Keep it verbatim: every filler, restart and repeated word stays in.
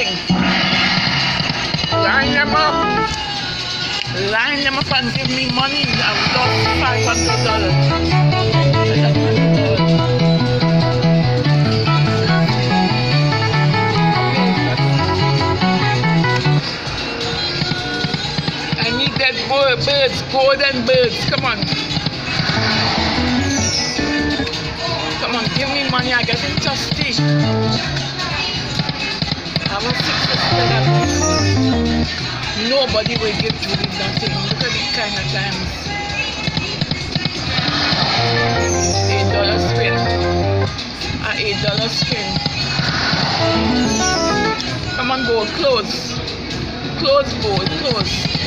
nothing. Line them up. Line them up and give me money. I've lost five hundred dollars. I need that birds, golden birds. Come on. Come on, give me money. I get thirsty. I will fix this that nobody will give Judy nothing. Look at the kind of times. Eight dollar spin. An eight dollar spin. Come on, board, close. Close, board, close.